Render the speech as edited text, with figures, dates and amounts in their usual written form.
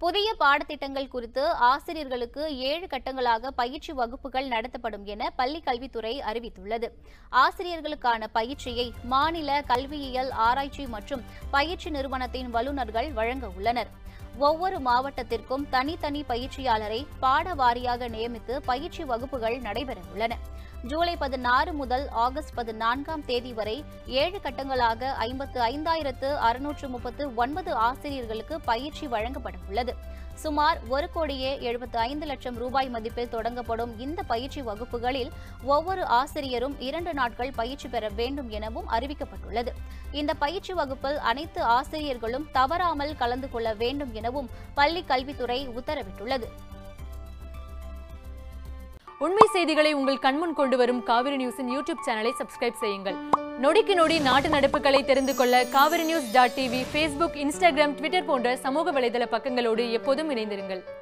புதிய பாடத்திட்டங்கள் குறித்து ஆசிரியர்களுக்கு 7 கட்டங்களாக பயிற்சி வகுப்புகள் நடத்தப்படும் என பள்ளிக் கல்வித்துறை அறிவித்துள்ளது. ஆசிரியர்களுக்கான பயிற்சியை மாநில கல்வியியல் ஆராய்ச்சி மற்றும் பயிற்சி நிறுவனத்தின் வல்லுநர்கள் வழங்க உள்ளனர். ஒவ்வொரு மாவட்டத்திற்கும் தனித்தனி பயிற்சியாளரை பாட வாரியாக நியமித்து பயிற்சி வகுப்புகள் நடைபெற உள்ளன. ஜூலை 16 முதல் ஆகஸ்ட் 14ஆம் தேதி வரை 7 கட்டங்களாக 55,639 ஆசிரியர்களுக்கு பயிற்சி வழங்கப்பட உள்ளது. சுமார் 1,75,00,000 ரூபாய் மதிப்பில் தொடங்கப்படும் இந்த பயிற்சி வகுப்புகளில் ஒவ்வொரு ஆசிரியரும் 2 நாட்கள் பயிற்சி பெற வேண்டும் எனவும் அறிவிக்கப்பட்டுள்ளது. இந்த பயிற்சி வகுப்பில் அனைத்து ஆசிரியர்களும் தவறாமல் கலந்து கொள்ள வேண்டும் எனவும் பள்ளிக் கல்வித்துறை உத்தரவிட்டுள்ளது. உண்மை செய்திகளை உங்கள் கண்முன் கொண்டு வரும் காவிரி நியூஸின் யூடியூப் சேனலை சப்ஸ்கிரைப் செய்யுங்கள். நொடிக்கு நொடி நாட்டு நடப்புகளை தெரிந்து கொள்ள kaverinews.tv, Facebook, Instagram, Twitter போன்ற சமூக வலைதள பக்கங்களோடு எப்போதும் இணைந்திருங்கள்.